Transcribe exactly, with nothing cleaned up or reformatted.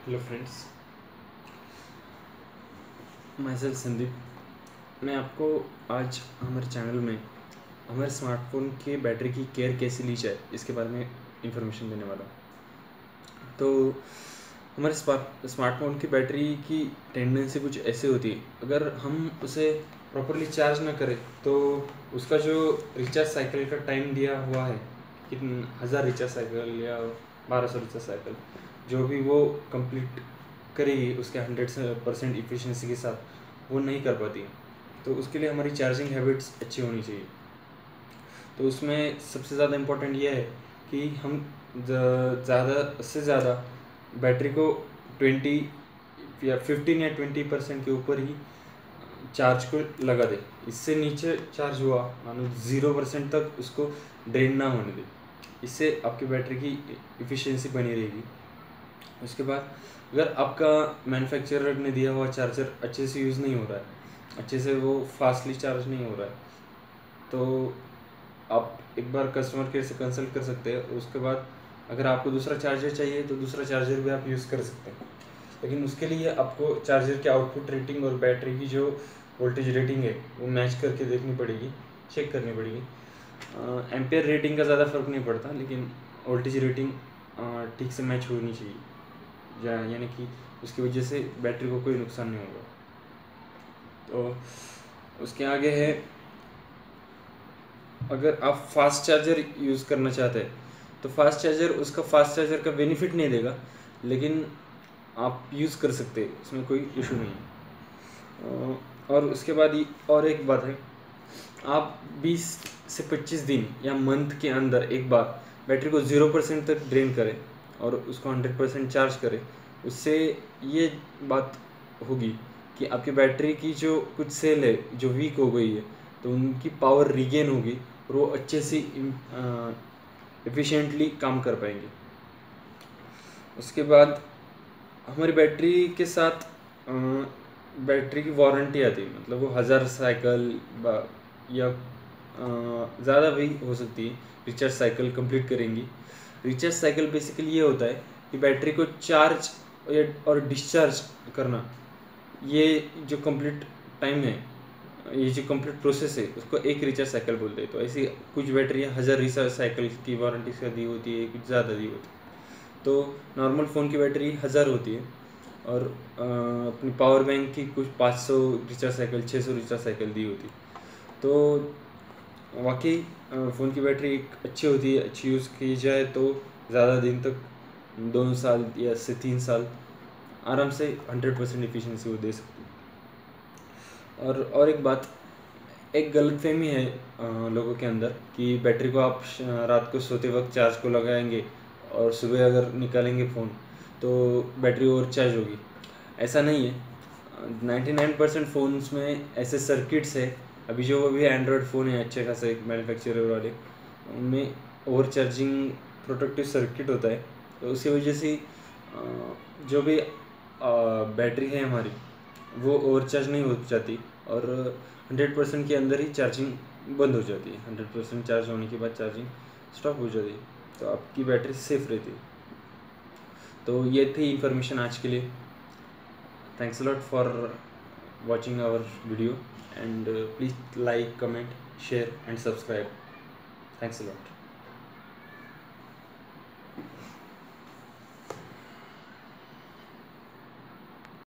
Hello friends, मैं self Sandeep. मैं आपको आज हमारे चैनल में हमारे स्मार्टफोन के बैटरी की केयर कैसे ली जाए इसके बारे में इंफॉर्मेशन देने वाला हूँ। तो हमारे स्मार्टफोन की बैटरी की टेंडेंसी कुछ ऐसे होती है, अगर हम उसे प्रॉपरली चार्ज ना करें तो उसका जो रिचार्ज साइकिल का टाइम दिया हुआ है, कितने हज़ार रिचार्ज साइकिल या बारह सौ रिचार्ज साइकिल जो भी वो कंप्लीट करेगी उसके हंड्रेड परसेंट इफिशिएंसी के साथ, वो नहीं कर पाती। तो उसके लिए हमारी चार्जिंग हैबिट्स अच्छी होनी चाहिए। तो उसमें सबसे ज़्यादा इम्पोर्टेंट ये है कि हम ज़्यादा से ज़्यादा बैटरी को ट्वेंटी या फिफ्टीन या ट्वेंटी परसेंट के ऊपर ही चार्ज को लगा दे। इससे नीचे चार्ज हुआ मानो ज़ीरो परसेंट तक उसको ड्रेन ना होने दे। इससे आपकी बैटरी की इफ़िशियंसी बनी रहेगी। उसके बाद अगर आपका मैन्युफैक्चरर ने दिया हुआ चार्जर अच्छे से यूज़ नहीं हो रहा है, अच्छे से वो फास्टली चार्ज नहीं हो रहा है, तो आप एक बार कस्टमर केयर से कंसल्ट कर सकते हैं। उसके बाद अगर आपको दूसरा चार्जर चाहिए तो दूसरा चार्जर भी आप यूज़ कर सकते हैं, लेकिन उसके लिए आपको चार्जर के आउटपुट रेटिंग और बैटरी की जो वोल्टेज रेटिंग है वो मैच करके देखनी पड़ेगी, चेक करनी पड़ेगी। एम्पेयर रेटिंग का ज़्यादा फर्क नहीं पड़ता, लेकिन वोल्टेज रेटिंग ठीक से मैच होनी चाहिए, यानी कि उसकी वजह से बैटरी को कोई नुकसान नहीं होगा। तो उसके आगे है, अगर आप फास्ट चार्जर यूज़ करना चाहते हैं तो फास्ट चार्जर उसका फास्ट चार्जर का बेनिफिट नहीं देगा, लेकिन आप यूज़ कर सकते हैं, उसमें कोई इशू नहीं है। और उसके बाद और एक बात है, आप बीस से पच्चीस दिन या मंथ के अंदर एक बार बैटरी को ज़ीरो परसेंट तक ड्रेन करें और उसको हंड्रेड परसेंट चार्ज करें। उससे ये बात होगी कि आपकी बैटरी की जो कुछ सेल है जो वीक हो गई है तो उनकी पावर रिगेन होगी और वो अच्छे से एफिशिएंटली काम कर पाएंगे। उसके बाद हमारी बैटरी के साथ बैटरी की वारंटी आती है, मतलब वो हज़ार साइकिल या ज़्यादा भी हो सकती है रिचार्ज साइकिल कंप्लीट करेंगी। रिचार्ज साइकिल बेसिकली ये होता है कि बैटरी को चार्ज और डिस्चार्ज करना, ये जो कंप्लीट टाइम है, ये जो कंप्लीट प्रोसेस है, उसको एक रिचार्ज साइकिल बोलते हैं। तो ऐसी कुछ बैटरी हज़ार रिचार्ज साइकिल की वारंटी से दी होती है, कुछ ज़्यादा दी होती है। तो नॉर्मल फ़ोन की बैटरी हज़ार होती है और अपनी पावर बैंक की कुछ पाँच सौ रिचार्ज साइकिल, छः सौ रिचार्ज साइकिल दी होती। तो वाकई फ़ोन की बैटरी एक अच्छी होती है, अच्छी यूज़ की जाए तो ज़्यादा दिन तक, दो साल या से तीन साल आराम से हंड्रेड परसेंट एफिशिएंसी वो दे सकती है। और और एक बात, एक गलतफहमी है आ, लोगों के अंदर कि बैटरी को आप रात को सोते वक्त चार्ज को लगाएंगे और सुबह अगर निकालेंगे फ़ोन तो बैटरी और चार्ज होगी। ऐसा नहीं है। नाइन्टी नाइन परसेंट फ़ोन्स में ऐसे सर्किट्स है, अभी जो भी एंड्रॉयड फ़ोन है अच्छे खासे मैन्युफैक्चरर वाले, उनमें ओवर चार्जिंग प्रोटेक्टिव सर्किट होता है। तो उसकी वजह से जो भी बैटरी है हमारी वो ओवर चार्ज नहीं हो जाती और हंड्रेड परसेंट के अंदर ही चार्जिंग बंद हो जाती है। हंड्रेड परसेंट चार्ज होने के बाद चार्जिंग स्टॉप हो जाती है, तो आपकी बैटरी सेफ रहती है। तो ये थी इन्फॉर्मेशन आज के लिए। Thanks a lot for watching our video, and uh, please like, comment, share and subscribe. Thanks a lot.